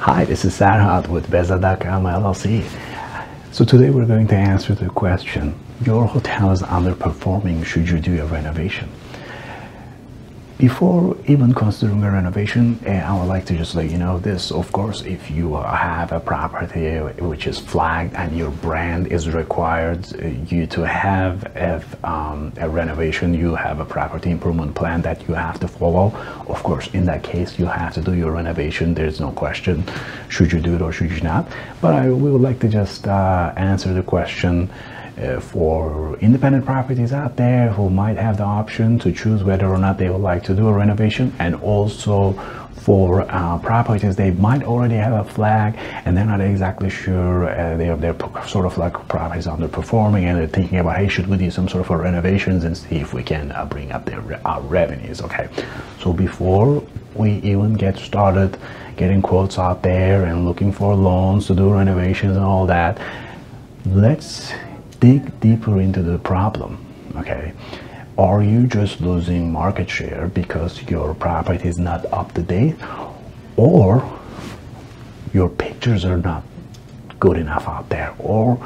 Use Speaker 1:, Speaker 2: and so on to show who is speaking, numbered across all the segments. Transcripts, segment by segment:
Speaker 1: Hi, this is Sarhat with Bezla.com LLC. So today we're going to answer the question, your hotel is underperforming, should you do a renovation? Before even considering a renovation, I would like to just let you know this. Of course, if you have a property which is flagged and your brand is required you to have a renovation, you have a property improvement plan that you have to follow. Of course, in that case, you have to do your renovation. There's no question, should you do it or should you not? But we would like to just answer the question for independent properties out there who might have the option to choose whether or not they would like to do a renovation, and also for properties they might already have a flag and they're not exactly sure, they're sort of like properties underperforming and they're thinking about, hey, should we do some sort of a renovations and see if we can bring up our revenues. Okay, so before we even get started getting quotes out there and looking for loans to do renovations and all that, let's dig deeper into the problem. Okay, are you just losing market share because your property is not up to date, or your pictures are not good enough out there, or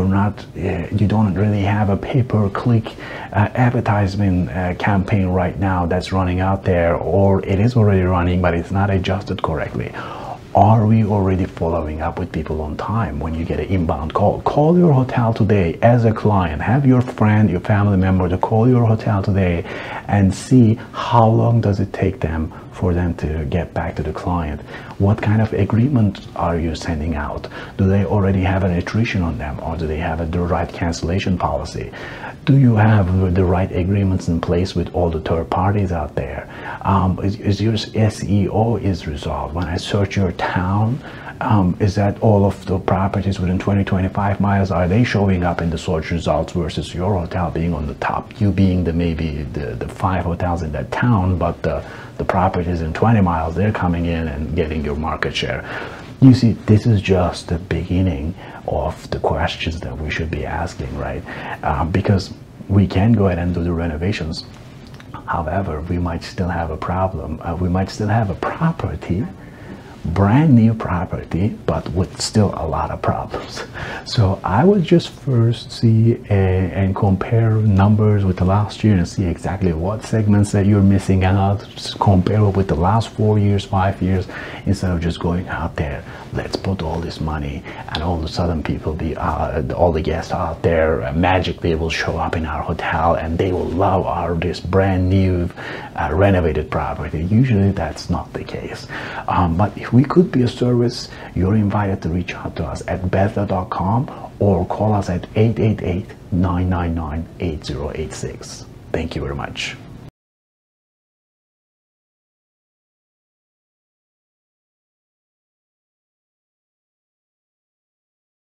Speaker 1: you don't really have a pay-per-click advertisement campaign right now that's running out there, or it is already running but it's not adjusted correctly? Are we already following up with people on time? When you get an inbound call your hotel today as a client. Have your friend, your family member to call your hotel today and see how long does it take them for them to get back to the client. What kind of agreement are you sending out? Do they already have an attrition on them, or do they have the right cancellation policy? Do you have the right agreements in place with all the third parties out there? Is your SEO is resolved? When I search your town, is that all of the properties within 20-25 miles, are they showing up in the search results versus your hotel being on the top, you being maybe the 5 hotels in that town, but the properties in 20 miles, they're coming in and getting your market share? You see, this is just the beginning of the questions that we should be asking, right? Because we can go ahead and do the renovations. However, we might still have a problem. We might still have a property, brand new property, but with still a lot of problems. So I would just first see and compare numbers with the last year and see exactly what segments that you're missing out. Just compare it with the last 4 years, 5 years, instead of just going out there, let's put all this money, and all of a sudden people all the guests out there magically will show up in our hotel and they will love this brand new renovated property. Usually that's not the case. But if we could be a service, you're invited to reach out to us at Bezla.com or call us at 888-999-8086. Thank you very much.